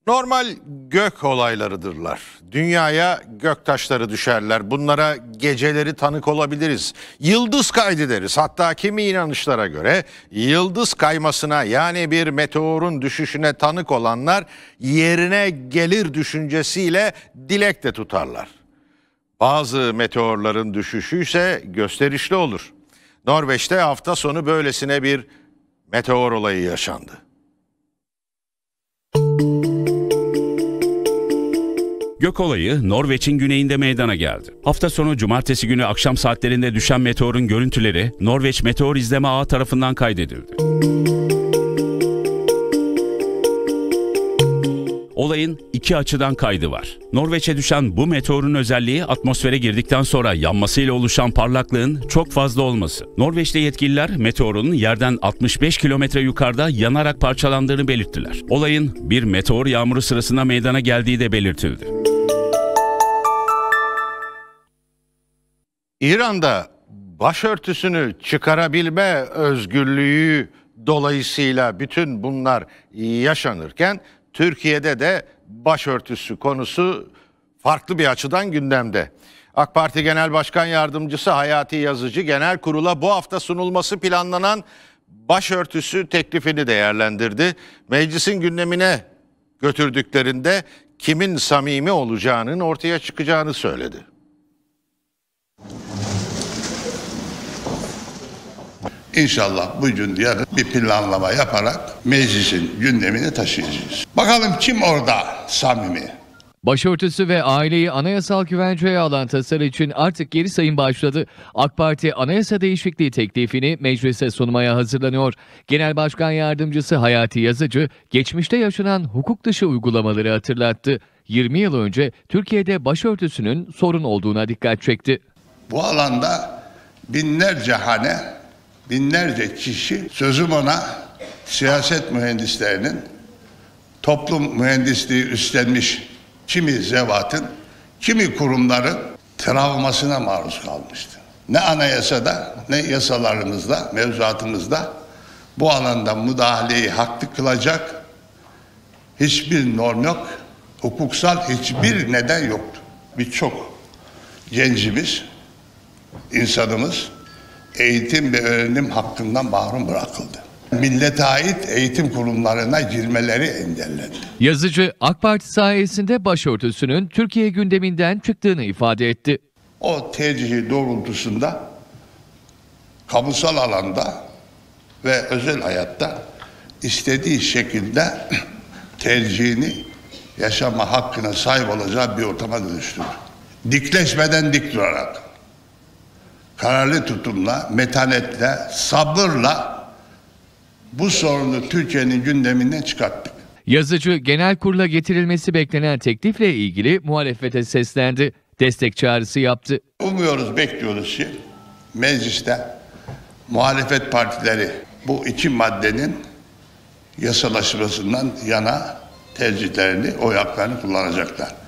Normal gök olaylarıdırlar. Dünyaya göktaşları düşerler. Bunlara geceleri tanık olabiliriz. Yıldız kaydı deriz. Hatta kimi inanışlara göre yıldız kaymasına, yani bir meteorun düşüşüne tanık olanlar yerine gelir düşüncesiyle dilek de tutarlar. Bazı meteorların düşüşü ise gösterişli olur. Norveç'te hafta sonu böylesine bir meteor olayı yaşandı. Gök olayı Norveç'in güneyinde meydana geldi. Hafta sonu cumartesi günü akşam saatlerinde düşen meteorun görüntüleri Norveç Meteor İzleme Ağı tarafından kaydedildi. Olayın iki açıdan kaydı var. Norveç'e düşen bu meteorun özelliği atmosfere girdikten sonra yanmasıyla oluşan parlaklığın çok fazla olması. Norveç'te yetkililer meteorun yerden 65 kilometre yukarıda yanarak parçalandığını belirttiler. Olayın bir meteor yağmuru sırasında meydana geldiği de belirtildi. İran'da başörtüsünü çıkarabilme özgürlüğü dolayısıyla bütün bunlar yaşanırken Türkiye'de de başörtüsü konusu farklı bir açıdan gündemde. AK Parti Genel Başkan Yardımcısı Hayati Yazıcı genel kurula bu hafta sunulması planlanan başörtüsü teklifini değerlendirdi. Meclisin gündemine götürdüklerinde kimin samimi olacağının ortaya çıkacağını söyledi. İnşallah bugün yarın bir planlama yaparak meclisin gündemine taşıyacağız. Bakalım kim orada samimi? Başörtüsü ve aileyi anayasal güvenceye alan tasarı için artık geri sayım başladı. AK Parti anayasa değişikliği teklifini meclise sunmaya hazırlanıyor. Genel Başkan Yardımcısı Hayati Yazıcı, geçmişte yaşanan hukuk dışı uygulamaları hatırlattı. 20 yıl önce Türkiye'de başörtüsünün sorun olduğuna dikkat çekti. Bu alanda binlerce hane, binlerce kişi, sözüm ona siyaset mühendislerinin, toplum mühendisliği üstlenmiş kimi zevatın, kimi kurumların travmasına maruz kalmıştı. Ne anayasada, ne yasalarımızda, mevzuatımızda bu alanda müdahaleyi haklı kılacak hiçbir norm yok, hukuksal hiçbir neden yoktu. Birçok gencimiz, insanımız eğitim ve öğrenim hakkından mahrum bırakıldı. Millete ait eğitim kurumlarına girmeleri engellendi. Yazıcı, AK Parti sayesinde başörtüsünün Türkiye gündeminden çıktığını ifade etti. O tercihi doğrultusunda kamusal alanda ve özel hayatta istediği şekilde tercihini yaşama hakkına sahip olacağı bir ortama dönüştürdü. Dikleşmeden dik durarak, kararlı tutumla, metanetle, sabırla bu sorunu Türkiye'nin gündeminden çıkarttık. Yazıcı, genel kurula getirilmesi beklenen teklifle ilgili muhalefete seslendi. Destek çağrısı yaptı. Umuyoruz, bekliyoruz ki mecliste muhalefet partileri bu iki maddenin yasalaşmasından yana tercihlerini, oy haklarını kullanacaklar.